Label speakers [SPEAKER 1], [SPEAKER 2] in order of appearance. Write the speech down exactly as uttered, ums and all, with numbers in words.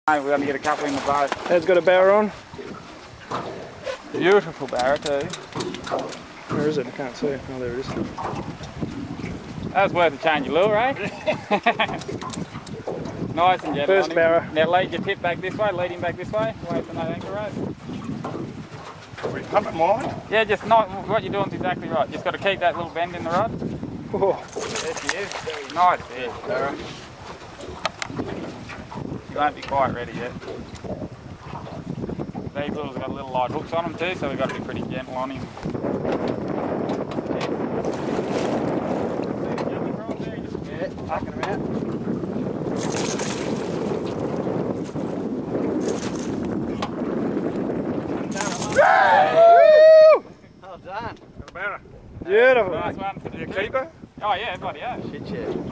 [SPEAKER 1] We're going to get a couple in the boat.
[SPEAKER 2] Ed's got a Barra on.
[SPEAKER 1] Beautiful Barra too.
[SPEAKER 2] Where is it? I can't see. Oh, there it is.
[SPEAKER 1] That was worth a change of lure, eh? Nice and gentle.
[SPEAKER 2] First Barra.
[SPEAKER 1] Now lead your tip back this way, lead him back this way, away from that anchor rope.
[SPEAKER 3] We pump it more?
[SPEAKER 1] Yeah, just not, what you're doing is exactly right. Just got to keep that little bend in the rod.
[SPEAKER 2] Oh.
[SPEAKER 1] There she is. Nice fish, Barra. You won't be quite ready yet. These littles got little light hooks on them too, so we've got to be pretty gentle on him.
[SPEAKER 3] Yeah, tucking him out. Well done.
[SPEAKER 2] Beautiful.
[SPEAKER 1] Nice one.
[SPEAKER 3] You keeper?
[SPEAKER 1] Oh yeah, bloody yeah.
[SPEAKER 3] Shit, yeah.